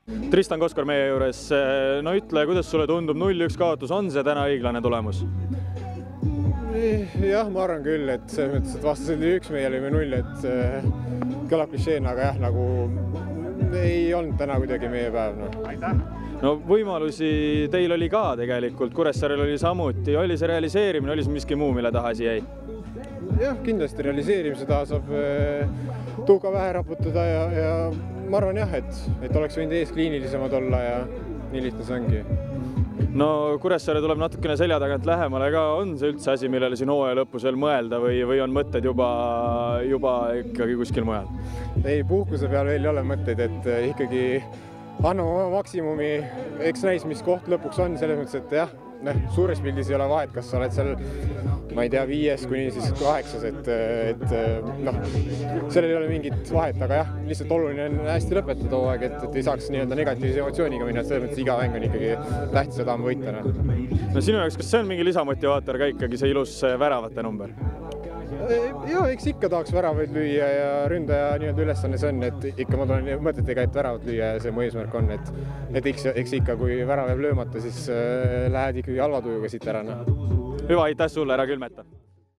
Tristan Koskor meie juures, no ütle, kuidas sulle tundub 0-1 kaotus, on see täna õiglane tulemus? Jah, ma arvan küll, et selles mõttes, et vastasel oli 1, meie olime 0, et kõlab klišeena, aga jah, nagu ei olnud täna kuidagi meie päev. No võimalusi teil oli ka tegelikult, Kuressaarel oli samuti, oli see realiseerimine, oli see miski muu, mille taha asi jäi? Jah, kindlasti realiseerimise taha saab tuuga vähe raputada ja ma arvan jah, et oleks võinud ees kliinilisemad olla ja nii lihtne see ongi. No Kuressaare tuleb natukene selja tagant lähemale ka, on see üldse asi, millele siin hooaja lõpus veel mõelda või on mõtted juba ikkagi kuskil mujal? Ei, puhkuse peal veel ei ole mõtteid, et ikkagi anname oma maksimumi, eks näis, mis koht lõpuks on, selles mõttes, et jah, suures pildis ei ole vahet, kas sa oled seal, ma ei tea, 5 kuni siis 8, et sellel ei ole mingit vahet, aga jah, lihtsalt oluline on hästi lõpetada hoo aeg, et ei saaks nii-öelda negatiivse emotsiooniga minna, et selles mõttes iga mäng on ikkagi tähtis ja tahame võita. No sinu jaoks, kas see on mingi lisamotivaator ka ikkagi see ilus väravate number? Jah, eks ikka tahaks väravaid lüüa ja ründaja nii-öelda ülesanne see on, et ikka ma tulen mõtetega, et väravat lüüa ja see mu eesmärk on, et eks ikka, kui värav jääb löömata, siis lähed ikkagi halva tujuga siit ära. Hüva, aitäh sulle, ära külmeta!